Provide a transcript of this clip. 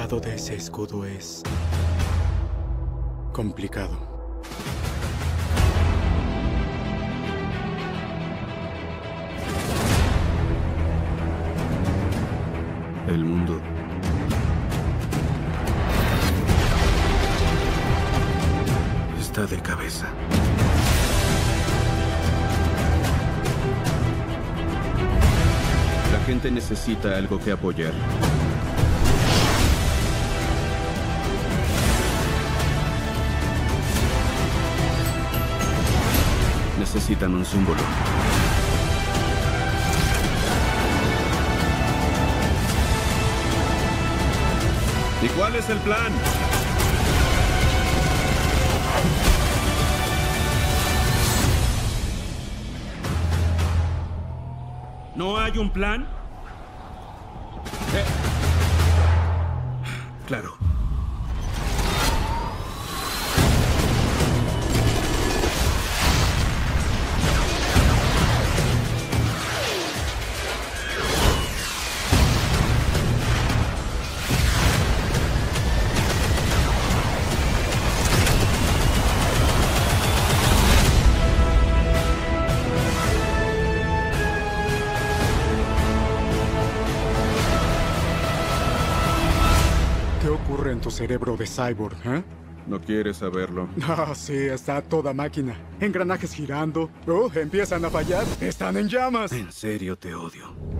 lado de ese escudo es complicado. El mundo está de cabeza. La gente necesita algo que apoyar. Necesitan un símbolo. ¿Y cuál es el plan? ¿No hay un plan? Claro. ¿Qué ocurre en tu cerebro de cyborg, eh? ¿No quieres saberlo? Ah, sí, está toda máquina. Engranajes girando. Oh, empiezan a fallar. Están en llamas. En serio te odio.